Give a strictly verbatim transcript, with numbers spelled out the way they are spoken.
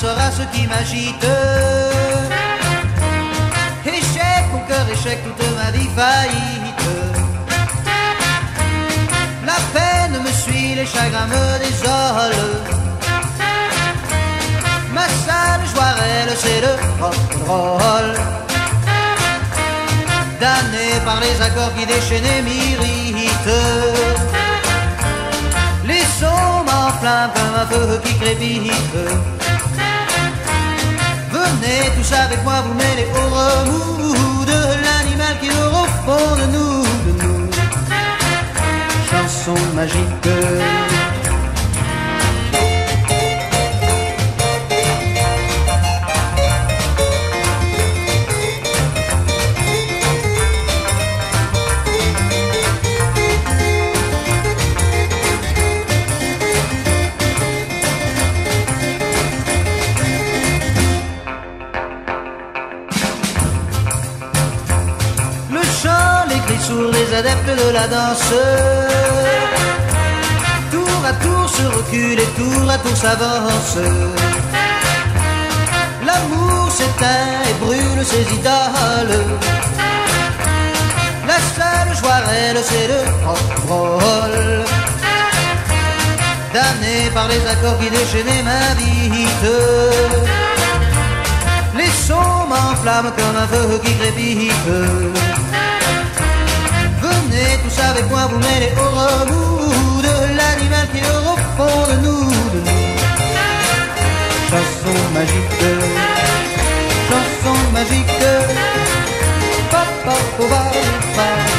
sera ce qui m'agite. Échec, mon cœur, échec, toute ma vie faillite. La peine me suit, les chagrins me désolent. Ma seule joie, c'est le rock'n'roll. Damné par les accords qui déchaînent et m'irritent. Les sons m'enflamment comme un feu qui crépite. Venez tous avec moi vous mêler au remous de l'animal qui dort au fond de nous, de nous. Chanson magique. Sourds les adeptes de la danse, tour à tour se recule et tour à tour s'avance. L'amour s'éteint et brûle ses idoles. La seule joie réelle c'est le rock'n'roll. Damné par les accords qui déchaînent ma vite. Les sons m'enflamment comme un feu qui crépite. Venez tous avec moi vous mêler au remous de l'animal qui est au fond de nous, de nous. Chanson magique, chanson magique. Pa, pa, pa, pa, pa.